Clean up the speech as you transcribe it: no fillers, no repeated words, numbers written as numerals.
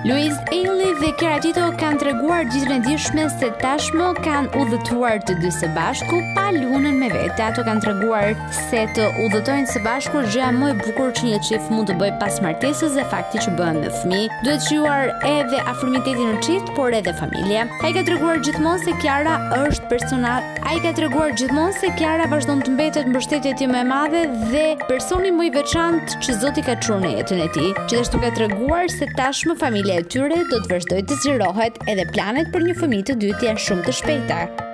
Louise Ailey dhe Chiara Tito kanë treguar gjithë e ndjeshme se tashmë kanë udhëtuar të dy së bashku pa lunën me vete. Ato kanë treguar se të udhëtojnë së bashku është gjëja më e bukur që një çift mund të bëjë pas martesës dhe fakti që bëhen me fëmijë. Duhet shijuar edhe afërmiteti në çift, por edhe familje. Ai ka treguar gjithmonë se Chiara është vazhdon të mbetet mbështetja e tij më e madhe dhe personi më i veçantë që Zoti ka çuar në jetën e tij. Gjithashtu ka treguar se tashmë familja e tyre do të vazhdojë të zgjerohet edhe planet për një fëmijë të dytë janë shumë të shpejta.